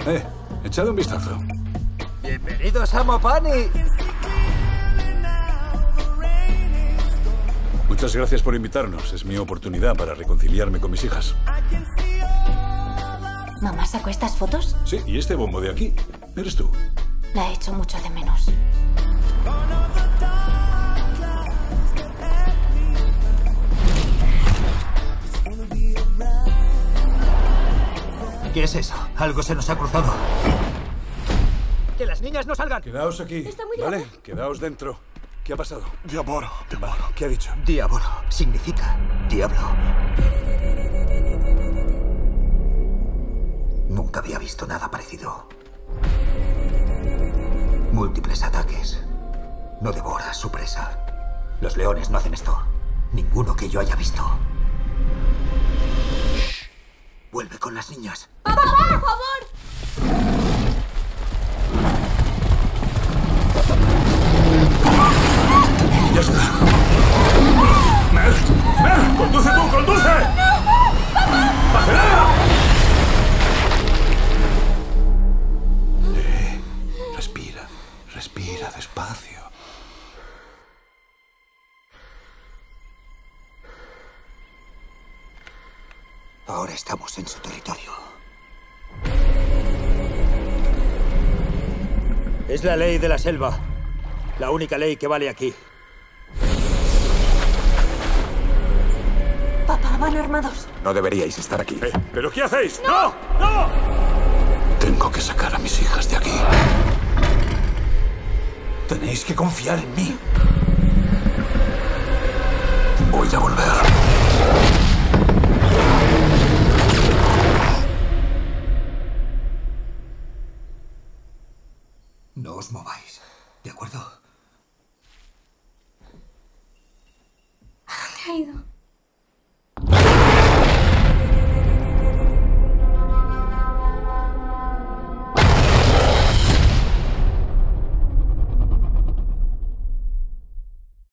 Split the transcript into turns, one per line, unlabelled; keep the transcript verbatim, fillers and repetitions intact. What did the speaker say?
Eh, echad un vistazo.
Bienvenidos a Mopani.
Muchas gracias por invitarnos. Es mi oportunidad para reconciliarme con mis hijas.
¿Mamá sacó estas fotos?
Sí, y este bombo de aquí, eres tú.
La he hecho mucho de menos.
¿Qué es eso? Algo se nos ha cruzado. ¡Que las niñas no salgan!
Quedaos aquí,
Está muy
¿vale?
grave.
Quedaos dentro. ¿Qué ha pasado?
Diabolo, diabolo.
¿Qué ha dicho?
Diablo significa diablo. Nunca había visto nada parecido. Múltiples ataques. No devora a su presa. Los leones no hacen esto. Ninguno que yo haya visto. Shh. Vuelve con las niñas.
¡Papá, por favor!
¡Ya está! ¡Mel! ¡Mel! ¡Conduce tú, conduce! ¡No! ¡Papá! ¡Acelera! Eh, respira, respira despacio.
Ahora estamos en su territorio. Es la ley de la selva. La única ley que vale aquí.
Papá, van armados.
No deberíais estar aquí.
Eh, ¿pero qué hacéis? ¡No! ¡No! Tengo que sacar a mis hijas de aquí.
Tenéis que confiar en mí.
Voy a volver.
No os mováis, ¿de acuerdo?
¿Dónde ha ido?